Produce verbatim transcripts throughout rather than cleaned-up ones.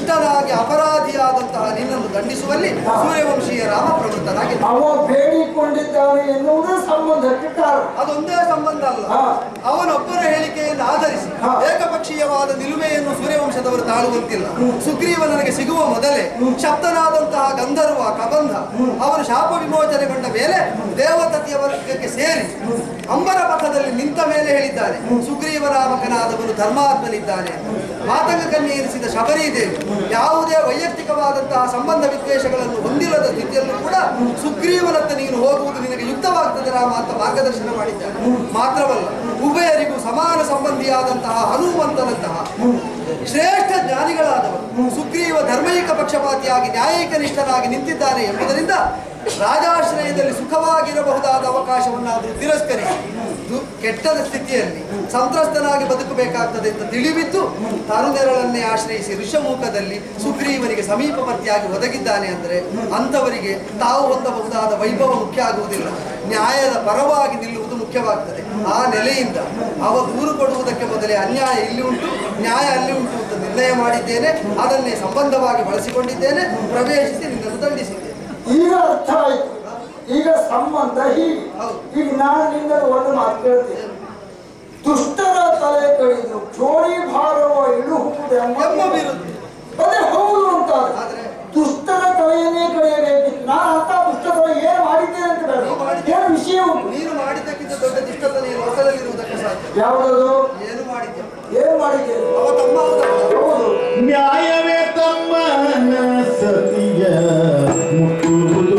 ದುಷ್ಟನಾಗಿ ಅಪರಾಧಿಯಾದಂತಹ ನಿನ್ನನ್ನು ದಂಡಿಸುವಲ್ಲಿ ಸೂರ್ಯವಂಶೀಯ ರಾಮ ಪ್ರವೃತ್ತನಾಗಿ ಅವ ಬೇಡಿಕೊಂಡಿದ್ದಾನೆ ಎನ್ನುವುದೇ ಸಂಬಂಧಕ್ಕೆ ಕಾರಣ. ಅದೊಂದೇ ಸಂಬಂಧ ಅಲ್ಲ, ಅವನೊಬ್ಬರ ಹೇಳಿಕೆಯನ್ನು ಆಧರಿಸಿ ಏಕಪಕ್ಷೀಯವಾದ ನಿಲುಮೆಯನ್ನು ಸೂರ್ಯವಂಶದವರು ತಾಳುವಂತಿಲ್ಲ. ಸುಗ್ರೀವ ನನಗೆ ಸಿಗುವ ಮೊದಲೇ ಶಬ್ದನಾದಂತಹ ಗಂಧರ್ವ ಕಬಂಧ ಅವನು ಶಾಪ ವಿಮೋಚನೆಗೊಂಡ ಮೇಲೆ ದೇವತತಿಯ ವರ್ಗಕ್ಕೆ ಸೇರಿ ಅಂಬರ ಪಥದಲ್ಲಿ ನಿಂತ ಮೇಲೆ ಹೇಳಿದ್ದಾನೆ, ಸುಗ್ರೀವ ನಾಮಕನಾದವನು ಧರ್ಮಾತ್ಮನಿದ್ದಾನೆ. ಮಾತಂಗ ಕನ್ಯೆ ಎನಿಸಿದ ಶಬರೀದೇವಿ ಯಾವುದೇ ವೈಯಕ್ತಿಕವಾದಂತಹ ಸಂಬಂಧ ವಿದ್ವೇಷಗಳನ್ನು ಹೊಂದಿಲ್ಲದ ಸ್ಥಿತಿಯಲ್ಲೂ ಕೂಡ ಸುಗ್ರೀವನತ್ತ ನೀನು ಹೋಗುವುದು ನಿನಗೆ ಯುಕ್ತವಾಗ್ತದೆ ರಾಮ ಅಂತ ಮಾರ್ಗದರ್ಶನ ಮಾಡಿದ್ದಾನೆ. ಮಾತ್ರವಲ್ಲ, ಉಭಯರಿಗೂ ಸಮಾನ ಸಂಬಂಧಿಯಾದಂತಹ ಹನುಮಂತನಂತಹ ಶ್ರೇಷ್ಠ ಜ್ಞಾನಿಗಳಾದವರು ಸುಗ್ರೀವ ಧರ್ಮೈಕ ಪಕ್ಷಪಾತಿಯಾಗಿ ನ್ಯಾಯಿಕನಿಷ್ಠನಾಗಿ ನಿಂತಿದ್ದಾನೆ ಎಂಬುದರಿಂದ ರಾಜಾಶ್ರಯದಲ್ಲಿ ಸುಖವಾಗಿರಬಹುದಾದ ಅವಕಾಶವನ್ನಾದರೂ ತಿರಸ್ಕರಿಸಿ ಕೆಟ್ಟದ ಸ್ಥಿತಿಯಲ್ಲಿ ಸಂತ್ರಸ್ತನಾಗಿ ಬದುಕಬೇಕಾಗ್ತದೆ ಅಂತ ತಿಳಿಬಿದ್ದು ತರುನೆರಳನ್ನೇ ಆಶ್ರಯಿಸಿ ಋಷಮುಖದಲ್ಲಿ ಸುಗ್ರೀವನಿಗೆ ಸಮೀಪವರ್ತಿಯಾಗಿ ಒದಗಿದ್ದಾನೆ ಅಂದರೆ ಅಂಥವರಿಗೆ ತಾವು ಹೊಂದಬಹುದಾದ ವೈಭವ ಮುಖ್ಯ ಆಗುವುದಿಲ್ಲ, ನ್ಯಾಯದ ಪರವಾಗಿ ನಿಲ್ಲುವುದು ಮುಖ್ಯವಾಗ್ತದೆ. ಆ ನೆಲೆಯಿಂದ ಅವ ದೂರು ಕೊಡುವುದಕ್ಕೆ ಮೊದಲೇ ಅನ್ಯಾಯ ಇಲ್ಲಿ ಉಂಟು, ನ್ಯಾಯ ಅಲ್ಲಿ ಉಂಟು ಅಂತ ನಿರ್ಣಯ ಮಾಡಿದ್ದೇನೆ. ಅದನ್ನೇ ಸಂಬಂಧವಾಗಿ ಬಳಸಿಕೊಂಡಿದ್ದೇನೆ, ಪ್ರವೇಶಿಸಿ ನಿನ್ನನ್ನು ದಂಡಿಸಿದ್ದೇನೆ. ಈಗ ಅರ್ಥ ಆಯ್ತು. ಈಗ ಸಂಬಂಧ ಹೀಗೆ. ಈಗ ನಾನು ನಿನ್ನನ್ನು ಒಂದು ಮಾತು ಕೇಳ್ತೇನೆ, ದುಷ್ಟರ ತಲೆ ಕಡಿದು ಜೋಡಿ ಭಾರವ ಇಳುಹುವುದೆಂಬ ಅದೇ ಹೌದು ಅಂತ. ದುಷ್ಟರ ತಲೆಯನ್ನೇ ಕಳೆಯಬೇಕಿತ್ತು. ನಾನು ಅಂತ ದುಷ್ಟರ ಏನು ಮಾಡಿದ್ದೇನೆ ಅಂತ ಬೇಡ, ಏನು ವಿಷಯ ಉಂಟು. ನೀನು ಮಾಡಿದ್ದಕ್ಕಿಂತ ದೊಡ್ಡ ದುಷ್ಟತನ ಈ ಲೋಕದಲ್ಲಿರುವುದಕ್ಕೆ ಸಾಧ್ಯ. ಯಾವುದದು? ಏನು ಮಾಡಿದ್ದೆ? ಏನು ಮಾಡಿದ್ದೇನೆ? ಅವ ತಮ್ಮ ಹೌದು. ನ್ಯಾಯವೇ ತಮ್ಮನ ಸತಿಯ ಮುಟ್ಟುವುದು,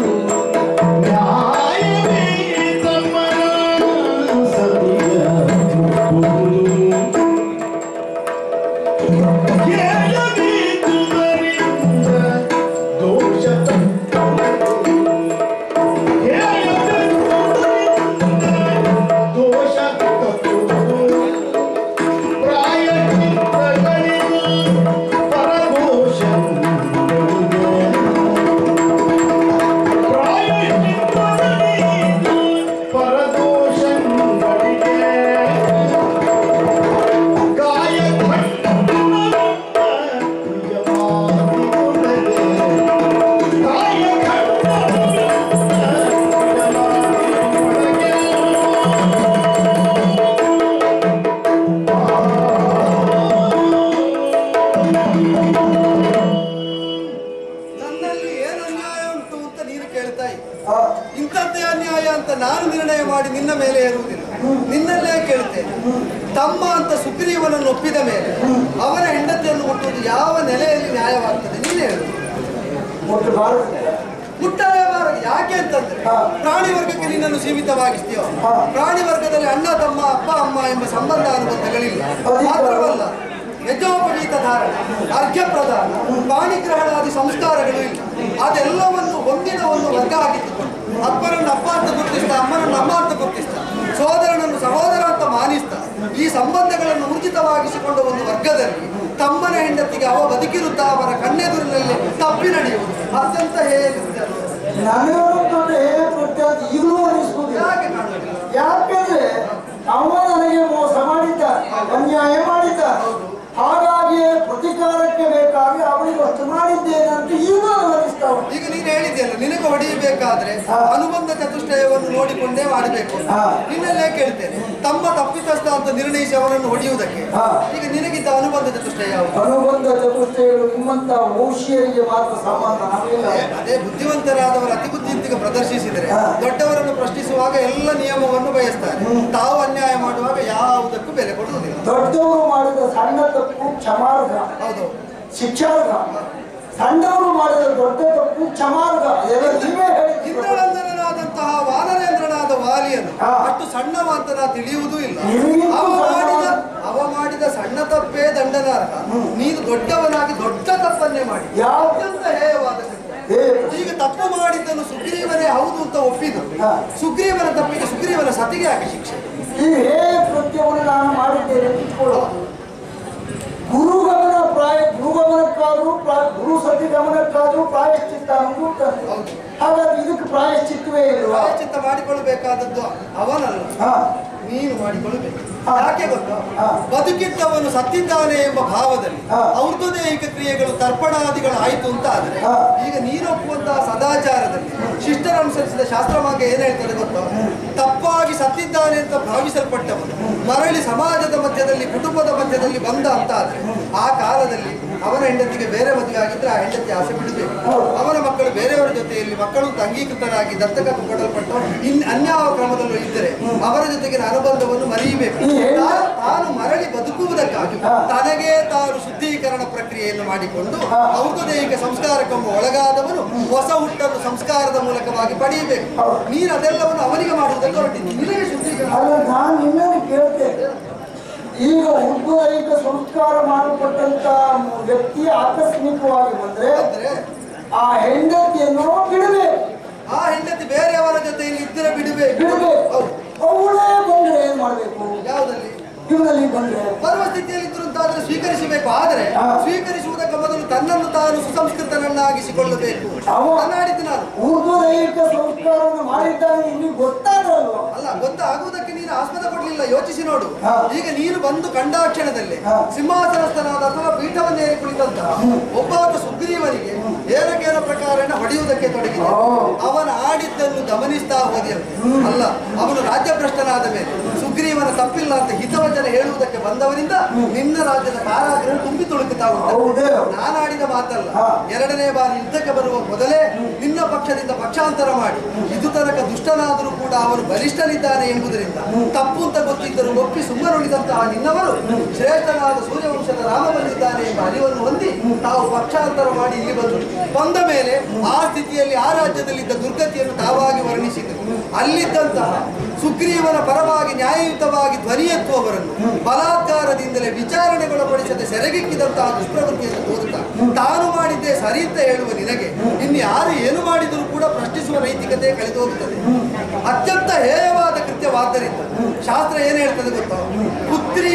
ನ್ಯಾಯವೇ ತಮ್ಮನ ಸತಿಯ ಮುಟ್ಟುವುದು, ಕೇಳಬೇಕುದರಿಂದ ದೋಷ ದೋಷ ಇಂಥದ್ದೇ ಅನ್ಯಾಯ ಅಂತ ನಾನು ನಿರ್ಣಯ ಮಾಡಿ ನಿನ್ನ ಮೇಲೆ ಇರುವುದಿಲ್ಲ, ನಿನ್ನಲ್ಲೇ ಕೇಳ್ತೇನೆ. ತಮ್ಮ ಅಂತ ಸುಗ್ರೀವನನ್ನು ಒಪ್ಪಿದ ಮೇಲೆ ಅವನ ಹೆಂಡತಿಯನ್ನು ಮುಟ್ಟುವುದು ಯಾವ ನೆಲೆಯಲ್ಲಿ ನ್ಯಾಯವಾಗ್ತದೆ? ನೀನೇ ಹೇಳು. ಮುಟ್ಟಲೇಬಾರದು. ಯಾಕೆ ಅಂತಂದ್ರೆ ಪ್ರಾಣಿ ವರ್ಗಕ್ಕೆ ನಿನ್ನನ್ನು ಸೀಮಿತವಾಗಿಸ್ತೀಯೋ? ಪ್ರಾಣಿ ವರ್ಗದಲ್ಲಿ ಅಣ್ಣ ತಮ್ಮ ಅಪ್ಪ ಅಮ್ಮ ಎಂಬ ಸಂಬಂಧ ಅನುಬಂಧಗಳಿಲ್ಲ. ಮಾತ್ರವಲ್ಲ, ಯಜೋಪವೀತ ಧಾರಣ, ಅರ್ಘ್ಯ ಪ್ರದಾನ, ಪಾಣಿಗ್ರಹಣಾದಿ ಸಂಸ್ಕಾರಗಳು ಇಲ್ಲ. ಅದೆಲ್ಲವನ್ನು ಹೊಂದಿದ ಒಂದು ವರ್ಗ ಆಗಿದ್ದುಕೊಂಡು ಅಪ್ಪನನ್ನು ಅಪ್ಪ ಅಂತ ಗುರುತಿಸ್ತಾ, ಅಮ್ಮನನ್ನು ಅಮ್ಮ ಅಂತ ಗುರುತಿಸ್ತಾ, ಸೋದರನನ್ನು ಸಹೋದರ ಅಂತ ಮಾನಿಸ್ತಾ ಈ ಸಂಬಂಧಗಳನ್ನು ಊರ್ಜಿತವಾಗಿಸಿಕೊಂಡ ಒಂದು ವರ್ಗದಲ್ಲಿ ತಮ್ಮನ ಹೆಂಡತಿಗೆ ಅವ ಬದುಕಿರುತ್ತಾ ಅವರ ಕಣ್ಣೆದುರಿನಲ್ಲಿ ತಪ್ಪಿ ನಡೆಯುವುದು ಅತ್ಯಂತ ಹೇಗಿರುತ್ತೆ. ಈಗಲೂ ಅನಿಸ್ಬೋದು. ಯಾಕೆ ಕಾಣುವುದಿಲ್ಲ? ಯಾಕೆಂದ್ರೆ ಅವ ನನಗೆ ಮೋಸ ಮಾಡಿದ್ದ, ಅನ್ಯಾಯ ಮಾಡಿದ್ದ, ಹಾಗಾಗಿಯೇ ಪ್ರತಿಕಾರಕ್ಕೆ ಬೇಕಾಗಿ ಅವನಿಗೆ ಅಷ್ಟು ಮಾಡಿದ್ದೇನೆ ಅಂತ ಈಗ ಅನಿಸ್ತಾವ. ಈಗ ನೀನು ಹೇಳಿದೆಯಲ್ಲ, ನಿನಗೆ ಹೊಡೆಯಬೇಕಾದ್ರೆ ಅನುಬಂಧ ಚತುಷ್ಟಯವನ್ನು ನೋಡಿಕೊಂಡೇ ಮಾಡಬೇಕು. ನಿನ್ನಲ್ಲೇ ಕೇಳ್ತೇನೆ, ತಮ್ಮ ತಪ್ಪಿತಸ್ಥ ಅಂತ ನಿರ್ಣಯಿಸಿ ಅವರನ್ನು ಹೊಡೆಯುವುದಕ್ಕೆ ಈಗ ನಿನಗಿದ್ದ ಅನುಬಂಧ ಚತುಷ್ಟಯ ಯಾವುದು? ಅನುಬಂಧ ಚತುಷ್ಟಯಗಳು ನಿಮ್ಮಂತ ವಂಶೀಯರಿಗೆ ಮಾತ್ರ ಸಂಬಂಧ. ಅದೇ ಬುದ್ಧಿವಂತರಾದವರು ಅತಿ ಬುದ್ಧಿವಂತಿಗೆ ಪ್ರದರ್ಶಿಸಿದರೆ ದೊಡ್ಡವರನ್ನು ಪ್ರಶ್ನಿಸುವಾಗ ಎಲ್ಲ ನಿಯಮವನ್ನು ಬಯಸ್ತಾರೆ, ತಾವು ಅನ್ಯಾಯ ಮಾಡುವಾಗ ಯಾವುದಕ್ಕೂ ಬೆಲೆ ಕೊಡುವುದಿಲ್ಲ. ದೊಡ್ಡವರು ಮಾಡಿದ ಸಣ್ಣ ತಪ್ಪು ಕ್ಷಮಾರ್ಹ, ಹೌದು, ಶಿಕ್ಷಾರ್ಹ. ಸಣ್ಣವರು ಮಾಡಿದ ದೊಡ್ಡ ತಪ್ಪು ಕ್ಷಮಾರ್ಹ. ಇಂದ್ರನಂದನಾದಂತಹ ವಾನರೇಂದ್ರನಾದ ವಾಲಿಯನ್ನು ಅಷ್ಟು ಸಣ್ಣವ ಅಂತ ನಾ ತಿಳಿಯುವುದೂ ಇಲ್ಲ. ಅವ ಮಾಡಿದ ಅವ ಮಾಡಿದ ಸಣ್ಣ ತಪ್ಪೇ ದಂಡನಾರ್ಹ. ನೀನು ದೊಡ್ಡವನಾಗಿ ದೊಡ್ಡ ತಪ್ಪನ್ನೇ ಮಾಡಿ ಅತ್ಯಂತ ಹೇಯವಾದ. ಈಗ ತಪ್ಪು ಮಾಡಿದ್ದನ್ನು ಸುಗ್ರೀವನೇ ಹೌದು ಅಂತ ಒಪ್ಪಿದ್ದು, ಸುಗ್ರೀವನ ತಪ್ಪಿಗೆ ಸುಗ್ರೀವನ ಸತಿಗೆ ಯಾಕೆ ಶಿಕ್ಷೆ? ಈ ಹೇ ಕೃತ್ಯವನ್ನು ನಾನು ಮಾಡಿದ್ದೇನೆ. ಗುರುಗಮನ ಪ್ರಾಯ ಗುರುಗಮನಕ್ಕಾದ್ರೂ ಗುರು ಸತಿ ಗಮನಕ್ಕಾದ್ರೂ ಪ್ರಾಯಶ್ಚಿತ್ತ ಅನ್ನೋದು. ಹಾಗಾಗಿ ಇದಕ್ಕೆ ಪ್ರಾಯಶ್ಚಿತ್ತವೇ ಇಲ್ಲ. ಪ್ರಾಯಶ್ಚಿತ್ತ ಮಾಡಿಕೊಳ್ಳಬೇಕಾದದ್ದು ಅವನಲ್ಲ, ನೀನು ಮಾಡಿಕೊಳ್ಳಬೇಕು. ಯಾಕೆ ಗೊತ್ತಾ? ಬದುಕಿದ್ದವನು ಸತ್ತಿದ್ದಾನೆ ಎಂಬ ಭಾವದಲ್ಲಿ ಔರ್ಧದೈಹಿಕ ಕ್ರಿಯೆಗಳು ತರ್ಪಣಾದಿಗಳು ಆಯ್ತು ಅಂತ ಆದ್ರೆ ಈಗ ನೀನೊಪ್ಪುವಂತಹ ಸದಾಚಾರದಲ್ಲಿ ಶಿಷ್ಟರನುಸರಿಸಿದ ಶಾಸ್ತ್ರಮಾರ್ಗ ಏನ್ ಹೇಳ್ತದೆ ಗೊತ್ತಾ? ತಪ್ಪಾಗಿ ಸತ್ತಿದ್ದಾನೆ ಅಂತ ಭಾವಿಸಲ್ಪಟ್ಟವನು ಮರಳಿ ಸಮಾಜದ ಮಧ್ಯದಲ್ಲಿ ಕುಟುಂಬದ ಮಧ್ಯದಲ್ಲಿ ಬಂದ ಅಂತ ಆದ್ರೆ ಆ ಕಾಲದಲ್ಲಿ ಅವನ ಹೆಂಡತಿಗೆ ಬೇರೆ ಮದುವೆ ಆಗಿದ್ರೆ ಆ ಹೆಂಡತಿ ಆಸೆ ಬಿಡಬೇಕು. ಅವನ ಮಕ್ಕಳು ಬೇರೆಯವರ ಜೊತೆಯಲ್ಲಿ ಮಕ್ಕಳು ಅಂಗೀಕೃತರಾಗಿ ದತ್ತಕ ಕೊಡಲ್ಪಟ್ಟು ಇನ್ ಅನ್ಯಾವ ಕ್ರಮದಲ್ಲೂ ಇದ್ದರೆ ಅವರ ಜೊತೆಗಿನ ಅನುಬಂಧವನ್ನು ಮರೆಯಬೇಕು. ತಾನು ಮರಳಿ ಬದುಕುವುದಕ್ಕಾಗಿ ತನಗೆ ತಾನು ಶುದ್ಧೀಕರಣ ಪ್ರಕ್ರಿಯೆಯನ್ನು ಮಾಡಿಕೊಂಡು ಔಷಧೈಹಿಕ ಸಂಸ್ಕಾರಕ್ಕೆಂಬ ಒಳಗಾದವನು ಹೊಸ ಹುಟ್ಟನ್ನು ಸಂಸ್ಕಾರದ ಮೂಲಕವಾಗಿ ಪಡೆಯಬೇಕು. ನೀನು ಅದೆಲ್ಲವನ್ನು ಅವನಿಗೆ ಮಾಡುವುದಕ್ಕೆ ಹೊರಟಿದ್ದಿ, ನಿನಗೆ ಶುದ್ಧೀಕರಣ. ಈಗ ಉದ್ಭೈಕ ಸಂಸ್ಕಾರ ಮಾಡಲ್ಪಟ್ಟಂತ ವ್ಯಕ್ತಿ ಆಕಸ್ಮಿಕವಾಗಿ ಬಂದ್ರೆ ಆ ಹೆಂಡತಿಯನ್ನು ಬಿಡಬೇಕು. ಆ ಹೆಂಡತಿ ಬೇರೆಯವರ ಜೊತೆಯಲ್ಲಿ ಇದ್ದರೆ ಬಿಡಬೇಕು. ಬಿಡಬೇಕು. ಅವಳೇ ಬಂದ್ರೆ ಏನ್ ಮಾಡ್ಬೇಕು? ಯಾವುದಲ್ಲಿ ಇವನಲ್ಲಿ ಬಂದ್ರೆ ಬರುವ ಸ್ಥಿತಿಯಲ್ಲಿ ಇದ್ರು ಅಂತಾದ್ರೆ ಸ್ವೀಕರಿಸಬೇಕು. ಆದರೆ ಸ್ವೀಕರಿಸುವುದಕ್ಕೆ ಮೊದಲು ತನ್ನನ್ನು ತಾನು ಸುಸಂಸ್ಕೃತನನ್ನಾಗಿಸಿಕೊಳ್ಳಬೇಕು. ಮಾತಾಡಿದ್ದು ನಾನು ಉದ್ಭೈಕ ಸಂಸ್ಕಾರವನ್ನು ಮಾಡಿದ್ದಾನೆ ನಿಮಗೆ ಗೊತ್ತಾಗಲ್ವ? ಅಲ್ಲ, ಗೊತ್ತಾಗುವುದಕ್ಕೆ ನೀನು ಆಸ್ಪದ ಕೊಡ್ಲಿಲ್ಲ. ಯೋಚಿಸಿ ನೋಡು. ಈಗ ನೀನು ಬಂದು ಕಂಡಾಕ್ಷಣದಲ್ಲಿ ಸಿಂಹಾಸನಸ್ಥನಾದ ಅಥವಾ ಪೀಠವನ್ನೇರಿ ಕುಳಿತಂತ ಒಬ್ಬಾತ ಸುಗ್ರೀವನಿಗೆ ಏನಕೇನ ಪ್ರಕಾರನ ಹೊಡೆಯುವುದಕ್ಕೆ ತೊಡಗಿದೆ. ಅವನ ಆಡಿದ್ದನ್ನು ಗಮನಿಸ್ತಾ ಹೋದಿಯಂತೆ. ಅಲ್ಲ, ಅವನು ರಾಜ್ಯಭ್ರಷ್ಟನಾದ ಮೇಲೆ ಸುಗ್ರೀವನ ತಪ್ಪಿಲ್ಲ ಅಂತ ಹಿತವಚನ ಹೇಳುವುದಕ್ಕೆ ಬಂದವರಿಂದ ನಿನ್ನ ರಾಜ್ಯದ ಕಾರಾಗೃಹ ತುಂಬಿ ತುಳುಕುತ್ತಾ ಉಂಟು. ನಾನಾಡಿದ ಮಾತಲ್ಲ. ಎರಡನೇ ಬಾರಿ ಯುದ್ಧಕ್ಕೆ ಬರುವ ಮೊದಲೇ ನಿನ್ನ ಪಕ್ಷದಿಂದ ಪಕ್ಷಾಂತರ ಮಾಡಿ ಇದು ತನಕ ದುಷ್ಟನಾದರೂ ಕೂಡ ಅವನು ಬಲಿಷ್ಠನಿದ್ದಾನೆ ಎಂಬುದರಿಂದ ತಪ್ಪು ಅಂತ ಗೊತ್ತಿದ್ದರೂ ಒಪ್ಪಿ ಸುಮ್ಮನುಳಿದಂತಹ ನಿನ್ನವರು ಶ್ರೇಷ್ಠನಾದ ಸೂರ್ಯವಂಶದ ರಾಮ ಬಂದಿದ್ದಾನೆ ಎಂಬ ಅರಿವನ್ನು ಹೊಂದಿ ತಾವು ಪಕ್ಷಾಂತರ ಮಾಡಿ ಇಲ್ಲಿ ಬಂದರು. ಬಂದ ಮೇಲೆ ಆ ಸ್ಥಿತಿಯಲ್ಲಿ ಆ ರಾಜ್ಯದಲ್ಲಿದ್ದ ದುರ್ಗತಿಯನ್ನು ತಾವಾಗಿ ವರ್ಣಿಸಿದರು. ಅಲ್ಲಿದ್ದಂತಹ ಸುಗ್ರೀವನ ಪರವಾಗಿ ನ್ಯಾಯಯುತವಾಗಿ ಧ್ವನಿ ಎತ್ತುವವರನ್ನು ಬಲಾತ್ಕಾರದಿಂದಲೇ ವಿಚಾರಣೆಗೊಳಪಡಿಸದೆ ಸೆರೆಗಿಕ್ಕಿದಂತಹ ದುಷ್ಪ್ರವೃತ್ತಿಯನ್ನು ತೋರುತ್ತಾ ತಾನು ಮಾಡಿದ್ದೇ ಸರಿ ಅಂತ ಹೇಳುವ ನಿನಗೆ ಇನ್ನು ಯಾರು ಏನು ಮಾಡಿದರೂ ಕೂಡ ಪ್ರಶ್ನಿಸುವ ನೈತಿಕತೆ ಕಳೆದು ಹೋಗುತ್ತದೆ. ಅತ್ಯಂತ ಹೇಯವಾದ ಕೃತ್ಯವಾದ್ದರಿಂದ ಶಾಸ್ತ್ರ ಏನು ಹೇಳ್ತದೆ ಗೊತ್ತಾ? ಪುತ್ರಿ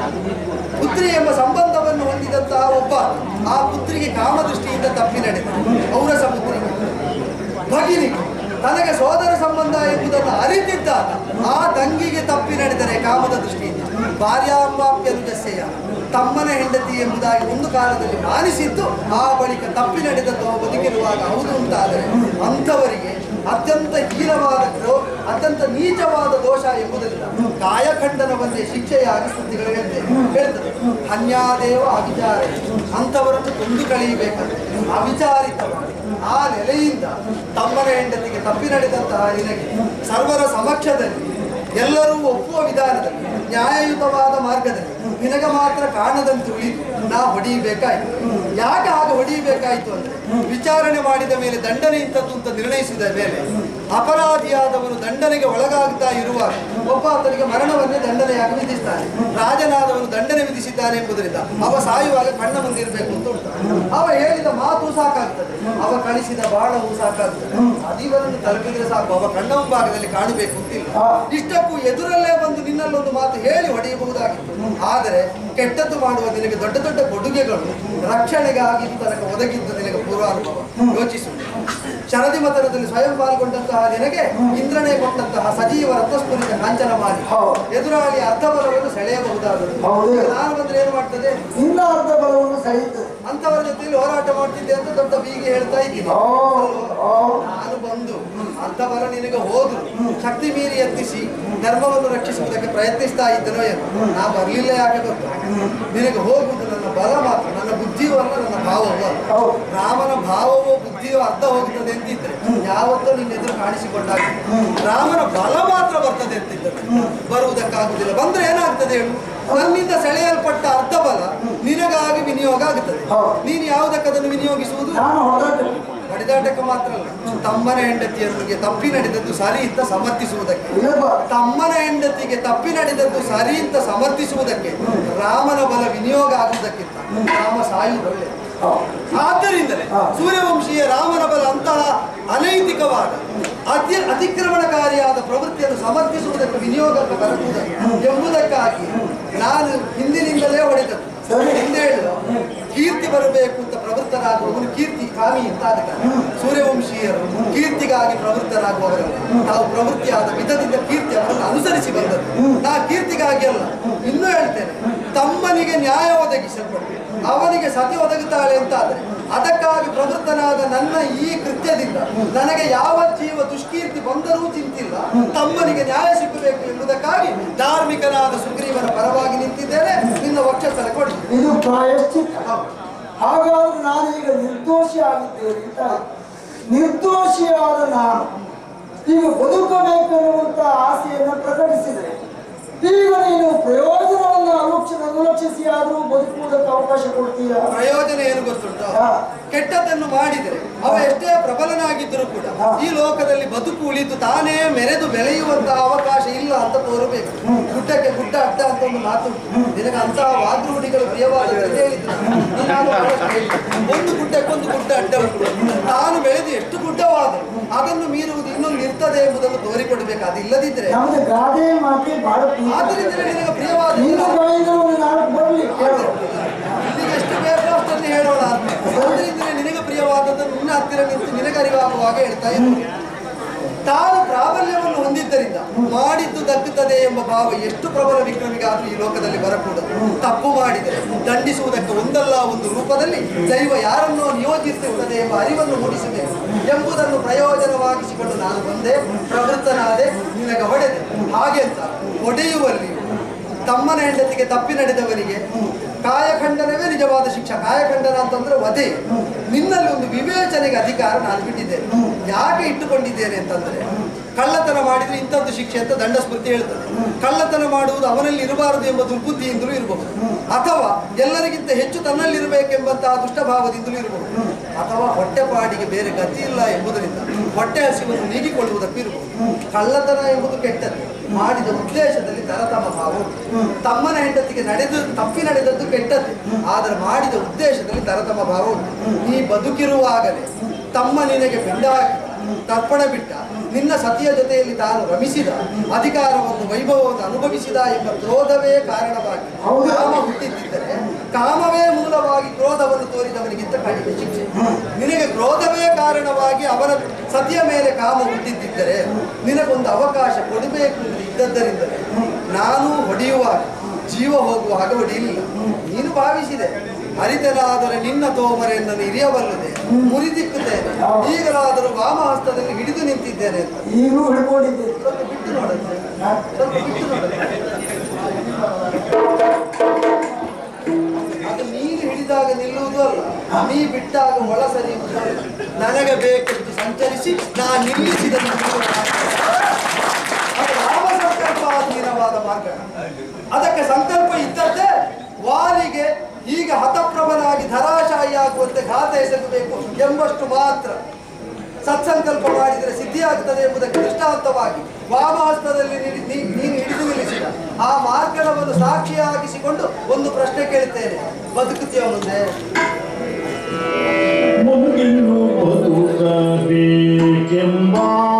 ಪುತ್ರಿ ಎಂಬ ಸಂಬಂಧವನ್ನು ಹೊಂದಿದಂತಹ ಒಬ್ಬ ಆ ಪುತ್ರಿಗೆ ಕಾಮದೃಷ್ಟಿಯಿಂದ ತಪ್ಪಿ ನಡೆದ ಔರಸ ಪುತ್ರಿಗೆ ಭಗಿನಿಗೆ ತನಗೆ ಸೋದರ ಸಂಬಂಧ ಎಂಬುದನ್ನು ಅರಿತಿದ್ದಾಗ ಆ ತಂಗಿಗೆ ತಪ್ಪಿ ನಡೆದರೆ ಕಾಮದ ದೃಷ್ಟಿಯಿಂದ ಭಾರ್ಯಾಪ್ಯನುಜಸ್ಸೆಯ ತಮ್ಮನ ಹೆಂಡತಿ ಎಂಬುದಾಗಿ ಒಂದು ಕಾಲದಲ್ಲಿ ಮಾನಿಸಿದ್ದು ಆ ಬಳಿಕ ತಪ್ಪಿ ನಡೆದದ್ದು ಬದುಕಿರುವಾಗ ಹೌದು ಅಂತಾದರೆ ಅಂಥವರಿಗೆ ಅತ್ಯಂತ ಹೀನವಾದ ಕ್ರೋ ಅತ್ಯಂತ ನೀಚವಾದ ದೋಷ ಎಂಬುದರಿಂದ ಕಾಯಖಂಡನವನ್ನೇ ಶಿಕ್ಷೆಯಾಗಿ ಸುದ್ದಿಗಳು ಹೇಳ್ತದೆ. ಹನ್ಯಾದೇವ ಅವಿಚಾರ ಅಂಥವರನ್ನು ಕೊಂದು ಕಳೆಯಬೇಕಂದ್ರೆ ಅವಿಚಾರಿತವಾಗಿ ಆ ನೆಲೆಯಿಂದ ತಮ್ಮನ ಹೆಂಡತಿಗೆ ತಪ್ಪಿ ನಡೆದಂತಹ ನಿನಗೆ ಸರ್ವರ ಸಮಕ್ಷದಲ್ಲಿ ಎಲ್ಲರೂ ಒಪ್ಪುವ ವಿಧಾನದಲ್ಲಿ ನ್ಯಾಯಯುತವಾದ ಮಾರ್ಗದಲ್ಲಿ ನಿನಗೆ ಮಾತ್ರ ಕಾಣದಂತೆ ಉಳಿದು ನಾ ಹೊಡೆಯಬೇಕಾಯ್ತು. ಯಾಕೆ ಹಾಗೆ ಹೊಡೆಯಬೇಕಾಯ್ತು ಅಂದ್ರೆ ವಿಚಾರಣೆ ಮಾಡಿದ ಮೇಲೆ ದಂಡನೆ ಇಂಥದ್ದು ಅಂತ ನಿರ್ಣಯಿಸಿದ ಮೇಲೆ ಅಪರಾಧಿಯಾದವನು ದಂಡನೆಗೆ ಒಳಗಾಗ್ತಾ ಇರುವಾಗ ಒಬ್ಬ ಆತನಿಗೆ ಮರಣವನ್ನೇ ದಂಡನೆಯಾಗಿ ವಿಧಿಸ್ತಾನೆ. ರಾಜನಾದವನು ದಂಡನೆ ವಿಧಿಸಿದ್ದಾನೆ ಎಂಬುದರಿಂದ ಅವ ಸಾಯುವಾಗ ಕಣ್ಣ ಮುಂದಿರಬೇಕು ಅಂತ ಉಂಟು. ಅವ ಹೇಳಿದ ಮಾತು ಸಾಕಾಗ್ತದೆ, ಅವ ಕಳಿಸಿದ ಬಾಣವು ಸಾಕಾಗ್ತದೆ. ಅದೀವರನ್ನು ತಲುಪಿದ್ರೆ ಸಾಕು, ಅವ ಕಣ್ಣ ಭಾಗದಲ್ಲಿ ಕಾಣಬೇಕು ಅಂತಿಲ್ಲ. ಇಷ್ಟಕ್ಕೂ ಎದುರಲ್ಲೇ ಬಂದು ನಿನ್ನಲ್ಲೊಂದು ಮಾತು ಹೇಳಿ ಹೊಡೆಯಬಹುದಾಗಿತ್ತು. ಆದರೆ ಕೆಟ್ಟದ್ದು ಮಾಡುವ ನಿನಗೆ ದೊಡ್ಡ ದೊಡ್ಡ ಕೊಡುಗೆಗಳು ರಕ್ಷಣೆಗಾಗಿ ತನಕ ಒದಗಿದ್ದು ನಿನಗೆ ಪೂರ್ವಾನುಭವ. ಯೋಚಿಸು. ಶರದಿ ಮತನದಲ್ಲಿ ಸ್ವಯಂ ಪಾಲ್ಗೊಂಡಂತಹ ನಿನಗೆ ಇಂದ್ರನೇ ಕೊಟ್ಟಂತಹ ಸಜೀವ ರತ್ನಸ್ಫುರಿತ ಕಾಂಚನ ಮಾಡಿ ಎದುರಾಳಿ ಅರ್ಧ ಬಲವನ್ನು ಸೆಳೆಯಬಹುದಾದರು. ನಾನು ಬಂದ್ರೆ ಏನು ಮಾಡ್ತದೆ? ಇನ್ನ ಅರ್ಧ ಬಲವನ್ನು ಸೆಳೆಯುತ್ತದೆ. ಅಂತವರ ಜೊತೆಯಲ್ಲಿ ಹೋರಾಟ ಮಾಡ್ತಿದ್ದೆ ಅಂತ ದೊಡ್ಡ ಬೀಗಿ ಹೇಳ್ತಾ ಇದ್ದೀನಿ. ನಾನು ಬಂದು ಅರ್ಧ ಬಲ ನಿನಗೆ ಹೋದ್ರು ಶಕ್ತಿ ಮೀರಿ ಎತ್ತಿಸಿ ಧರ್ಮವನ್ನು ರಕ್ಷಿಸುವುದಕ್ಕೆ ಪ್ರಯತ್ನಿಸ್ತಾ ಇದ್ದನೋ ಏನು? ನಾ ಬರ್ಲಿಲ್ಲ. ಯಾಕೆ ಗೊತ್ತ? ನಿನಗೆ ಹೋಗುವುದು ನನ್ನ ಬಲ ಮಾತ್ರ, ನನ್ನ ಬುದ್ಧಿಯೂ ಅಲ್ಲ, ನನ್ನ ಭಾವವೂ ಅಲ್ಲ. ರಾಮನ ಭಾವವೋ ಬುದ್ಧಿಯೋ ಅರ್ಧ ಹೋಗುತ್ತದೆ ಅಂತಿದ್ರೆ ಯಾವತ್ತೋ ನಿನ್ನ ಎದುರು ಕಾಣಿಸಿಕೊಂಡಾಗ ರಾಮನ ಬಲ ಮಾತ್ರ ಬರ್ತದೆ ಅಂತಿದ್ದರೆ ಬರುವುದಕ್ಕಾಗುವುದಿಲ್ಲ. ಬಂದ್ರೆ ಏನಾಗ್ತದೆ ಹೇಳು? ನನ್ನಿಂದ ಸೆಳೆಯಲ್ಪಟ್ಟ ಅರ್ಧ ಬಲ ನಿನಗಾಗಿ ವಿನಿಯೋಗ ಆಗುತ್ತದೆ. ನೀನು ಯಾವುದಕ್ಕದನ್ನು ವಿನಿಯೋಗಿಸುವುದು? ಹೊಡೆದಾಟಕ್ಕೆ ಮಾತ್ರ ಅಲ್ಲ, ತಮ್ಮನ ಹೆಂಡತಿಯರಿಗೆ ತಪ್ಪಿ ನಡೆದದ್ದು ಸರಿ ಅಂತ ಸಮರ್ಥಿಸುವುದಕ್ಕೆ, ತಮ್ಮನ ಹೆಂಡತಿಗೆ ತಪ್ಪಿ ನಡೆದದ್ದು ಸರಿ ಅಂತ ಸಮರ್ಥಿಸುವುದಕ್ಕೆ ರಾಮನ ಬಲ ವಿನಿಯೋಗ ಆಗುವುದಕ್ಕಿಂತ ರಾಮ ಸಾಯುವುದೊಳ್ಳೆ. ಆದ್ದರಿಂದಲೇ ಸೂರ್ಯವಂಶೀಯ ರಾಮನ ಬಲ ಅಂತಹ ಅನೈತಿಕವಾದ ಅತಿ ಅತಿಕ್ರಮಣಕಾರಿಯಾದ ಪ್ರವೃತ್ತಿಯನ್ನು ಸಮರ್ಥಿಸುವುದಕ್ಕೆ ವಿನಿಯೋಗಕ್ಕೆ ಬರುವುದಕ್ಕೆ ಎಂಬುದಕ್ಕಾಗಿ ನಾನು ಹಿಂದಿನಿಂದಲೇ ಹೊಡೆದದ್ದು. ಹಿಂದೇಳು ಕೀರ್ತಿ ಬರಬೇಕು ಅಂತ ಪ್ರವೃತ್ತರಾಗುವವನು ಕೀರ್ತಿ ಕಾಮಿ ಅಂತ ಆಗುತ್ತಾನೆ. ಸೂರ್ಯವಂಶೀಯರು ಕೀರ್ತಿಗಾಗಿ ಪ್ರವೃತ್ತರಾಗುವವರಲ್ಲ, ತಾವು ಪ್ರವೃತ್ತಿಯಾದ ವಿಧದಿಂದ ಕೀರ್ತಿ ಅವರನ್ನು ಅನುಸರಿಸಿ ಬಂದದ್ದು. ನಾ ಕೀರ್ತಿಗಾಗಿ ಅಲ್ಲ, ಇನ್ನೂ ಹೇಳ್ತೇನೆ, ತಮ್ಮನಿಗೆ ನ್ಯಾಯ ಒದಗಿಸಲ್ಪಟ್ಟು ಅವನಿಗೆ ಸತಿ ಒದಗುತ್ತಾಳೆ ಅಂತಾದರೆ ಅದಕ್ಕಾಗಿ ಪ್ರವೃತ್ತನಾದ ನನ್ನ ಈ ಕೃತ್ಯದಿಂದ ನನಗೆ ಯಾವ ಜೀವ ದುಷ್ಕೀರ್ತಿ ಬಂದರೂ ಚಿಂತಿಲ್ಲ, ತಮ್ಮನಿಗೆ ನ್ಯಾಯ ಸಿಗಬೇಕು ಎಂಬುದಕ್ಕಾಗಿ ಧಾರ್ಮಿಕನಾದ ಸುಗ್ರೀವನ ಪರವಾಗಿ ನಿಂತಿದ್ದೇನೆ. ನಿನ್ನ ವಕ್ಷಸ್ಥಲ ಕೊಡಿ. ಇದು ಪ್ರಾಯಶ್ಚಿತ್ತ. ಹಾಗಾದ್ರೆ ನಾನು ಈಗ ನಿರ್ದೋಷಿ ಆಗಿದ್ದೇನೆ ಅಂತ. ನಿರ್ದೋಷಿಯಾದ ನಾನು ಈಗ ಬದುಕಬೇಕೆನ್ನುವಂತ ಆಸೆಯನ್ನು ಪ್ರಕಟಿಸಿದೆ. ಈಗ ನೀನು ಪ್ರಯೋಜನವನ್ನು ಅನುಕ್ಷ ಅನುಲಕ್ಷಿಸಿ ಆದರೂ ಬದುಕುವುದಕ್ಕೆ ಅವಕಾಶ ಕೊಡ್ತೀಯ. ಪ್ರಯೋಜನ ಏನು ಗೊತ್ತುಂಟು? ಕೆಟ್ಟದ್ದನ್ನು ಮಾಡಿದರೆ ಅವ ಎಷ್ಟೇ ಪ್ರಬಲನಾಗಿದ್ದರೂ ಕೂಡ ಈ ಲೋಕದಲ್ಲಿ ಬದುಕು ಉಳಿದು ತಾನೇ ಮೆರೆದು ಬೆಳೆಯುವಂತಹ ಅವಕಾಶ ಇಲ್ಲ ಅಂತ ತೋರಬೇಕು. ಗುಡ್ಡಕ್ಕೆ ಗುಡ್ಡ ಅಡ್ಡ ಅಂತ ಒಂದು ಮಾತು ನಿನಗೆ ಅಂತಹ ವಾದ್ರೂಢಿಗಳು ಪ್ರಿಯವಾದ ಒಂದು ಗುಡ್ಡಕ್ಕೊಂದು ಗುಡ್ಡ ಅಡ್ಡ ಉಂಟು. ತಾನು ಬೆಳೆದು ಎಷ್ಟು ಗುಡ್ಡವಾದರೂ ಅದನ್ನು ಮೀರುವುದು ಇನ್ನೊಂದು ಇರ್ತದೆ ಎಂಬುದನ್ನು ತೋರಿಕೊಡಬೇಕು. ಅದು ಇಲ್ಲದಿದ್ರೆ ಆದ್ದರಿಂದ ನಿನಗೆ ಪ್ರಿಯವಾದ ಇಲ್ಲಿಗೆ ಎಷ್ಟು ಬೇಕು ಅಷ್ಟನ್ನು ಹೇಳೋಣ. ಅದರಿಂದ ನಿನಗೆ ಪ್ರಿಯವಾದದ್ದನ್ನು ನಿನ್ನ ಹತ್ತಿರ ನಿಂತು ನಿನಗೆ ಅರಿವಾಗುವಾಗ ಹೇಳ್ತಾ ಇದ್ದೀನಿ. ತಾನು ಪ್ರಾಬಲ್ಯವನ್ನು ಹೊಂದಿದ್ದರಿಂದ ಮಾಡಿದ್ದು ದಕ್ಕುತ್ತದೆ ಎಂಬ ಭಾವ ಎಷ್ಟು ಪ್ರಬಲ ವಿಕ್ರಮಿಗಾದರೂ ಈ ಲೋಕದಲ್ಲಿ ಬರಕೂಡದು. ತಪ್ಪು ಮಾಡಿದರೆ ದಂಡಿಸುವುದಕ್ಕೆ ಒಂದಲ್ಲ ಒಂದು ರೂಪದಲ್ಲಿ ದೈವ ಯಾರನ್ನೋ ನಿಯೋಜಿಸುತ್ತದೆ ಎಂಬ ಅರಿವನ್ನು ಮೂಡಿಸಬೇಕು ಎಂಬುದನ್ನು ಪ್ರಯೋಜನವಾಗಿಸಿಕೊಂಡು ನಾನು ಬಂದೆ, ಪ್ರವೃತ್ತನಾದೆ, ನಿನಗೆ ಹೊಡೆದೆ. ಹಾಗೆ ಅಂತ ಹೊಡೆಯುವಲ್ಲಿ ತಮ್ಮನ ಹೆಂಡತಿಗೆ ತಪ್ಪಿ ನಡೆದವರಿಗೆ ಕಾಯಖಂಡನವೇ ನಿಜವಾದ ಶಿಕ್ಷೆ. ಕಾಯಖಂಡನ ಅಂತಂದ್ರೆ ವಧೆ. ನಿನ್ನಲ್ಲಿ ಒಂದು ವಿವೇಚನೆಗೆ ಅಧಿಕಾರ ನಾನು ಬಿಟ್ಟಿದ್ದೇನೆ. ಯಾಕೆ ಇಟ್ಟುಕೊಂಡಿದ್ದೇನೆ ಅಂತಂದ್ರೆ, ಕಳ್ಳತನ ಮಾಡಿದ್ರೆ ಇಂಥದ್ದು ಶಿಕ್ಷೆ ಅಂತ ದಂಡ ಸ್ಮೃತಿ ಹೇಳ್ತದೆ. ಕಳ್ಳತನ ಮಾಡುವುದು ಅವನಲ್ಲಿ ಇರಬಾರದು ಎಂಬ ದುರ್ಬುದ್ಧಿಯಿಂದಲೂ ಇರಬಹುದು, ಅಥವಾ ಎಲ್ಲರಿಗಿಂತ ಹೆಚ್ಚು ತನ್ನಲ್ಲಿರಬೇಕೆಂಬಂತಹ ದುಷ್ಟಭಾವದಿಂದಲೂ ಇರಬಹುದು, ಅಥವಾ ಹೊಟ್ಟೆಪಾಡಿಗೆ ಬೇರೆ ಗತಿ ಇಲ್ಲ ಎಂಬುದರಿಂದ ಹೊಟ್ಟೆ ಹಸಿವನ್ನು ನೀಗಿಕೊಳ್ಳುವುದಕ್ಕೂ ಇರಬಹುದು. ಕಳ್ಳತನ ಎಂಬುದು ಕೆಟ್ಟದ್ದು, ಮಾಡಿದ ಉದ್ದೇಶದಲ್ಲಿ ತರತಮ ಭಾವ. ತಮ್ಮನ ಹೆಂಡತಿಗೆ ನಡೆದು ತಪ್ಪಿ ನಡೆದದ್ದು ಕೆಟ್ಟದ್ದು, ಆದರೆ ಮಾಡಿದ ಉದ್ದೇಶದಲ್ಲಿ ತರತಮ ಭಾವ ಉಂಟು. ನೀ ಬದುಕಿರುವಾಗಲೇ ತಮ್ಮ ನಿನಗೆ ಬೆಂಡ ಹಾಕಿ ತರ್ಪಣ ಬಿಟ್ಟ, ನಿನ್ನ ಸತಿಯ ಜೊತೆಯಲ್ಲಿ ತಾನು ರಮಿಸಿದ, ಅಧಿಕಾರವನ್ನು ವೈಭವವನ್ನು ಅನುಭವಿಸಿದ ಎಂಬ ಕ್ರೋಧವೇ ಕಾರಣವಾಗಿ ಕಾಮ ಹುಟ್ಟಿದ್ದರೆ, ಕಾಮವೇ ಮೂಲವಾಗಿ ಕ್ರೋಧವನ್ನು ತೋರಿದವನಿಗಿಂತ ಕಡಿಮೆ ಶಿಕ್ಷೆ. ನಿನಗೆ ಕ್ರೋಧವೇ ಕಾರಣವಾಗಿ ಅವನ ಸತಿಯ ಮೇಲೆ ಕಾಮ ಹುಟ್ಟಿದ್ದರೆ ನಿನಗೊಂದು ಅವಕಾಶ ಕೊಡಬೇಕು ಇದ್ದದ್ದರಿಂದಲೇ ನಾನು ಹೊಡೆಯುವಾಗ ಜೀವ ಹೋಗುವಾಗ ಹೊಡೆಯಲಿಲ್ಲ. ನೀನು ಭಾವಿಸಿದೆ ಹರಿತನಾದರೆ ನಿನ್ನ ತೋಮರೆಯನ್ನು ಇರಿಯಬಲ್ಲದೆ ಮುರಿದಿಕ್ಕುತ್ತೇನೆ, ಈಗಲಾದರೂ ವಾಮಹಸ್ತದಲ್ಲಿ ಹಿಡಿದು ನಿಂತಿದ್ದೇನೆ ಅಂತ. ಈಗಲೂ ಹಿಡ್ಕೊಂಡಿದ್ದೇನೆ. ಸ್ವಲ್ಪ ಬಿಟ್ಟು ನೋಡುತ್ತೆ, ಸ್ವಲ್ಪ ಬಿಟ್ಟು ನೋಡುತ್ತೆ. ಅದು ನೀನು ಹಿಡಿದಾಗ ನಿಲ್ಲುವುದು ಅಲ್ಲ, ನೀ ಬಿಟ್ಟಾಗ ಒಳ ಸರಿಯುವುದು ಅಲ್ಲ. ನನಗೆ ಬೇಕೆಂದು ಸಂಚರಿಸಿ ನಾನು ನಿಲ್ಲಿಸಿದ ಅದು ರಾಮ ಸಂಕಲ್ಪಾಧೀನವಾದ ಮಾರ್ಗ. ಅದಕ್ಕೆ ಸಂಕಲ್ಪ ಇದ್ದದ್ದೇ ವಾಲಿಗೆ ಈಗ ಹತಪ್ರಭನಾಗಿ ಧರಾಶಾಹಿ ಆಗುವಂತೆ ಘಾತ ಎಸಗಬೇಕು ಎಂಬಷ್ಟು ಮಾತ್ರ. ಸತ್ಸಂಕಲ್ಪ ಮಾಡಿದರೆ ಸಿದ್ಧಿಯಾಗುತ್ತದೆ ಎಂಬುದಕ್ಕೆ ದೃಷ್ಟಾಂತವಾಗಿ ವಾಮಹಸ್ತದಲ್ಲಿ ನೀನು ಹಿಡಿದು ನಿಲ್ಲಿಸಿದ ಆ ಮಾರ್ಗವನ್ನು ಸಾಕ್ಷಿಯಾಗಿಸಿಕೊಂಡು ಒಂದು ಪ್ರಶ್ನೆ ಕೇಳುತ್ತೇನೆ, ಬದುಕುತ್ತೀಯ ಮುಂದೆ? ಮುಂದಿನ್ನು ಬದುಕಬೇಕೆಂಬ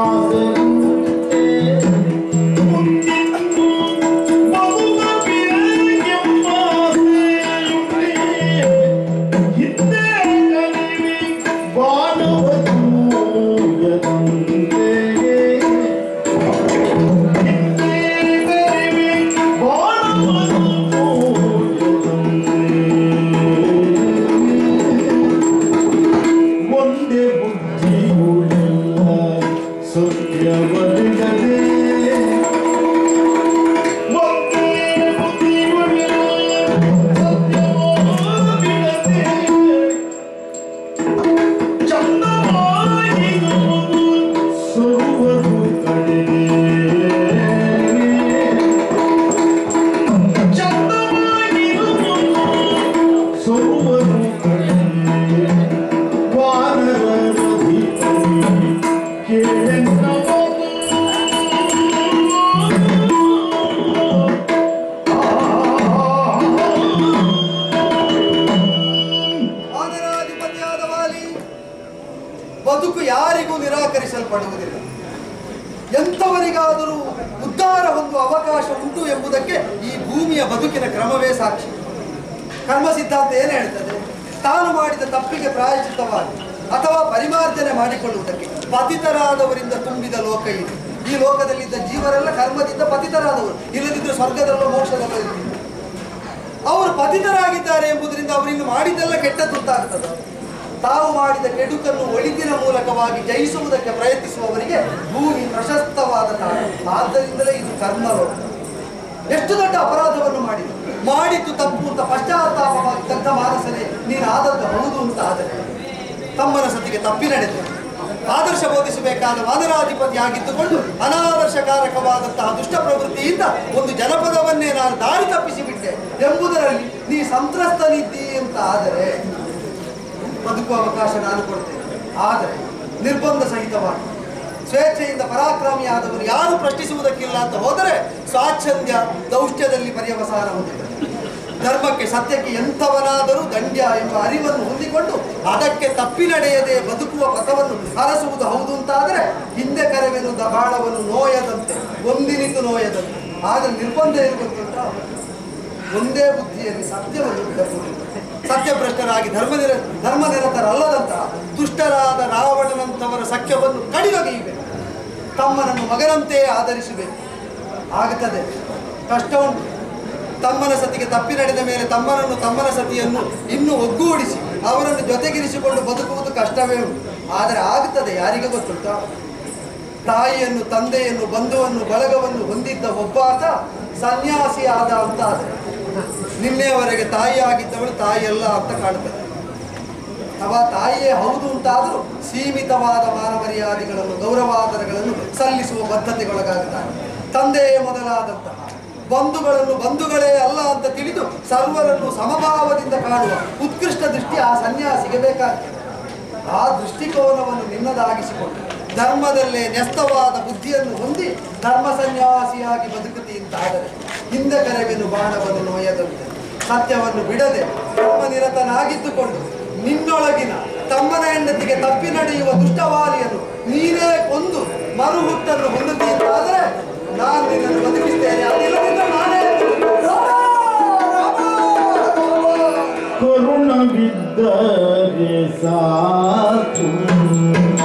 ಬದುಕು ಯಾರಿಗೂ ನಿರಾಕರಿಸಲ್ಪಡುವುದಿಲ್ಲ. ಎಂಥವರಿಗಾದರೂ ಉದ್ಧಾರ ಹೊಂದುವ ಅವಕಾಶ ಉಂಟು ಎಂಬುದಕ್ಕೆ ಈ ಭೂಮಿಯ ಬದುಕಿನ ಕ್ರಮವೇ ಸಾಕ್ಷಿ. ಕರ್ಮ ಸಿದ್ಧಾಂತ ಏನು ಹೇಳ್ತದೆ? ತಾನು ಮಾಡಿದ ತಪ್ಪಿಗೆ ಪ್ರಾಯಶ್ಚಿತ್ತವಾಗಿ ಅಥವಾ ಪರಿಮಾರ್ಜನೆ ಮಾಡಿಕೊಳ್ಳುವುದಕ್ಕೆ ಪತಿತರಾದವರಿಂದ ತುಂಬಿದ ಲೋಕ ಇದೆ. ಈ ಲೋಕದಲ್ಲಿದ್ದ ಜೀವರೆಲ್ಲ ಕರ್ಮದಿಂದ ಪತಿತರಾದವರು, ಇಲ್ಲದಿದ್ದರೆ ಸ್ವರ್ಗದಲ್ಲೋ ಮೋಕ್ಷದಲ್ಲೋ ಇರ್ತಿದ್ರು. ಅವರು ಪತಿತರಾಗಿದ್ದಾರೆ ಎಂಬುದರಿಂದ ಅವರಿಂದ ಮಾಡಿದ್ದೆಲ್ಲ ಕೆಟ್ಟದ್ದು ಅಂತಾಗ್ತದೆ. ತಾವು ಮಾಡಿದ ಕೆಡುಕನ್ನು ಒಳಿತಿನ ಮೂಲಕವಾಗಿ ಜಯಿಸುವುದಕ್ಕೆ ಪ್ರಯತ್ನಿಸುವವರಿಗೆ ಭೂಮಿ ಪ್ರಶಸ್ತವಾದ ತಾಣ. ಆದ್ದರಿಂದಲೇ ಇದು ಕರ್ಮಲೋಕ. ಎಷ್ಟು ದೊಡ್ಡ ಅಪರಾಧವನ್ನು ಮಾಡಿತು, ಮಾಡಿದ್ದು ತಪ್ಪು ಅಂತ ಪಶ್ಚಾತ್ತಾಪವಾಗಿ ತಕ್ಕ ಮಾನಸನೇ ನೀನು ಆದದ್ದು ಹೌದು ಅಂತ. ಆದರೆ ತಮ್ಮನ ಸತಿಗೆ ತಪ್ಪಿ ನಡೆದ ಆದರ್ಶ ಬೋಧಿಸಬೇಕಾದ ವಾನರಾಧಿಪತಿ ಆಗಿದ್ದುಕೊಂಡು ಅನಾದರ್ಶಕಾರಕವಾದಂತಹ ದುಷ್ಟ ಪ್ರವೃತ್ತಿಯಿಂದ ಒಂದು ಜನಪದವನ್ನೇ ನಾನು ದಾರಿ ತಪ್ಪಿಸಿಬಿಟ್ಟೆ ಎಂಬುದರಲ್ಲಿ ನೀ ಸಂತ್ರಸ್ತನಿದ್ದಿ ಅಂತ ಆದರೆ ಬದುಕುವ ಅವಕಾಶ ನಾನು ಕೊಡ್ತೇನೆ. ಆದರೆ ನಿರ್ಬಂಧ ಸಹಿತವಾಗಿ ಸ್ವೇಚ್ಛೆಯಿಂದ ಪರಾಕ್ರಮಿಯಾದವರು ಯಾರು ಪ್ರಶ್ನಿಸುವುದಕ್ಕಿಲ್ಲ ಅಂತ ಹೋದರೆ ಸ್ವಾಚ್ಛಂದ್ಯ ದೌಷ್ಟ್ಯದಲ್ಲಿ ಪರ್ಯವಸಾನ ಹೊಂದಿದೆ. ಧರ್ಮಕ್ಕೆ ಸತ್ಯಕ್ಕೆ ಎಂಥವನಾದರೂ ದಂಡ್ಯ ಎಂಬ ಅರಿವನ್ನು ಹೊಂದಿಕೊಂಡು ಅದಕ್ಕೆ ತಪ್ಪಿ ನಡೆಯದೆ ಬದುಕುವ ಪಥವನ್ನು ಅರಸುವುದು ಹೌದು ಅಂತಾದರೆ ಹಿಂದೆ ಕರೆವೆನು ಬಾಳವನ್ನು ನೋಯದಂತೆ ಒಂದಿನಿತು ನೋಯದಂತೆ. ಆದರೆ ನಿರ್ಬಂಧ ಇರುವಂತ ಒಂದೇ ಬುದ್ಧಿಯಲ್ಲಿ ಸತ್ಯವನ್ನು ಬಿಡಬಹುದು. ಸತ್ಯಭ್ರಷ್ಟರಾಗಿ ಧರ್ಮನಿರ ಧರ್ಮನಿರತರಲ್ಲದಂತಹ ದುಷ್ಟರಾದ ರಾವಣನಂತವರ ಸಖ್ಯವನ್ನು ಕಡಿದೊಗೆಯಬೇಕು. ತಮ್ಮನನ್ನು ಮಗನಂತೆ ಆಧರಿಸಬೇಕು. ಆಗುತ್ತದೆ, ಕಷ್ಟ ಉಂಟು. ತಮ್ಮನ ಸತಿಗೆ ತಪ್ಪಿ ನಡೆದ ಮೇಲೆ ತಮ್ಮನನ್ನು ತಮ್ಮನ ಸತಿಯನ್ನು ಇನ್ನೂ ಒಗ್ಗೂಡಿಸಿ ಅವರನ್ನು ಜೊತೆಗಿರಿಸಿಕೊಂಡು ಬದುಕುವುದು ಕಷ್ಟವೇ ಉಂಟು. ಆದರೆ ಆಗುತ್ತದೆ, ಯಾರಿಗೆ ಗೊತ್ತುಂಟ? ತಾಯಿಯನ್ನು, ತಂದೆಯನ್ನು, ಬಂಧುವನ್ನು, ಬಳಗವನ್ನು ಹೊಂದಿದ್ದ ಒಬ್ಬಾತ ಸನ್ಯಾಸಿ ಆದ ಅಂತ ಆದರೆ ನಿನ್ನೆಯವರೆಗೆ ತಾಯಿ ಆಗಿದ್ದವಳು ತಾಯಿಯಲ್ಲ ಅಂತ ಕಾಣುತ್ತದೆ. ಅಥವಾ ತಾಯಿಯೇ ಹೌದು ಅಂತಾದರೂ ಸೀಮಿತವಾದ ಮಾನ ಮರ್ಯಾದೆಗಳನ್ನು, ಗೌರವಾದರಗಳನ್ನು ಸಲ್ಲಿಸುವ ಬದ್ಧತೆಗೊಳಗಾಗುತ್ತಾರೆ. ತಂದೆಯೇ ಮೊದಲಾದಂತಹ ಬಂಧುಗಳನ್ನು ಬಂಧುಗಳೇ ಅಲ್ಲ ಅಂತ ತಿಳಿದು ಸರ್ವರನ್ನು ಸಮಭಾವದಿಂದ ಕಾಣುವ ಉತ್ಕೃಷ್ಟ ದೃಷ್ಟಿ ಆ ಸನ್ಯಾಸಿಗೆ ಬೇಕಾಗ್ತದೆ. ಆ ದೃಷ್ಟಿಕೋನವನ್ನು ನಿನ್ನದಾಗಿಸಿಕೊಂಡು ಧರ್ಮದಲ್ಲೇ ನ್ಯಸ್ತವಾದ ಬುದ್ಧಿಯನ್ನು ಹೊಂದಿ ಧರ್ಮ ಸನ್ಯಾಸಿಯಾಗಿ ಬದುಕುತ್ತಿ ಅಂತಾದರೆ ಹಿಂದೆ ಕರೆವೆನು ಬಾಣವನ್ನು ನೋಯದಂತೆ ಸತ್ಯವನ್ನು ಬಿಡದೆ ಧರ್ಮನಿರತನಾಗಿದ್ದುಕೊಂಡು ನಿನ್ನೊಳಗಿನ ತಮ್ಮನ ಹೆಂಡತಿಗೆ ತಪ್ಪಿ ನಡೆಯುವ ದುಷ್ಟವಾಲಿಯನ್ನು ನೀನೇ ಕೊಂದು ಮರುಹುಟ್ಟನ್ನು ಹೊಂದುತ್ತಿ ಅಂತಾದರೆ ನಾನು ನಿನ್ನನ್ನು ಬದುಕಿಸ್ತೇನೆ. ಅದಿಲ್ಲದಿದ್ದರೆ ನಾನೇ ಕರುಣವಿದ್ದರೆ ಸಾಕು.